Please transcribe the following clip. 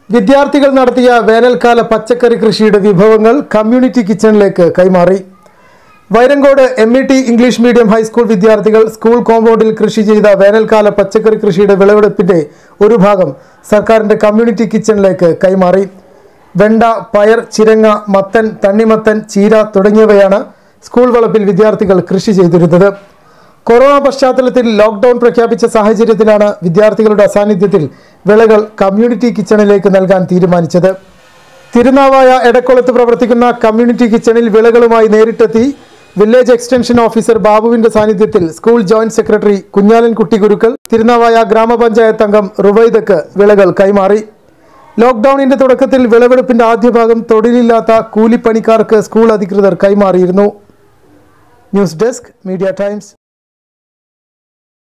വിദ്യാർത്ഥികൾ നടത്തിയ വേനൽക്കാല പച്ചക്കറി കൃഷിയുടെ വിഭവങ്ങൾ കമ്മ്യൂണിറ്റി കിച്ചണിലേക്ക് കൈമാറി. Vairankode MET English medium high school വിദ്യാർത്ഥികൾ സ്കൂൾ കോമ്പൗണ്ടിൽ കൃഷി ചെയ്ത വേനൽക്കാല പച്ചക്കറി കൃഷിയുടെ വിളവെടുപ്പിന്റെ ഒരു ഭാഗം സർക്കാരിന്റെ കമ്മ്യൂണിറ്റി കിച്ചണിലേക്ക് കൈമാറി. വെണ്ട, പയർ, ചിരങ്ങ, മത്തൻ, തണ്ണിമത്തൻ, ചീര തുടങ്ങിയവയാണ് സ്കൂൾ വളപ്പിൽ വിദ്യാർത്ഥികൾ കൃഷി ചെയ്തിരുന്നത്. കൊറോണ പശ്ചാത്തലത്തിൽ ലോക്ക്ഡൌൺ പ്രഖ്യാപിച്ച സാഹചര്യത്തിലാണ് വിദ്യാർത്ഥികളുടെ അസാന്നിധ്യത്തിൽ വിളകൾ കമ്മ്യൂണിറ്റി കിച്ചണിലേക്ക് നൽകാൻ തീരുമാനിച്ചത്. തിരുനാവായ എടക്കുളത്ത് പ്രവർത്തിക്കുന്ന കമ്മ്യൂണിറ്റി കിച്ചണിൽ വിളകളുമായി നേരിട്ടെത്തി വില്ലേജ് എക്സ്റ്റൻഷൻ ഓഫീസർ ബാബുവിന്റെ സാന്നിധ്യത്തിൽ school joint secretary Kunhalankutty Gurukkal, Tirunavaya grama panchayat അംഗം റുവൈദക്ക് വിളകൾ കൈമാറി. ലോക്ക്ഡൌണിന്റെ തുടക്കത്തിൽ വിളവെടുപ്പിന്റെ ആദ്യ ഭാഗം തൊഴിലില്ലാത്ത കൂലിപ്പണിക്കാർക്ക് സ്കൂൾ അധികൃതർ കൈമാറിയിരുന്നു. News desk, media times.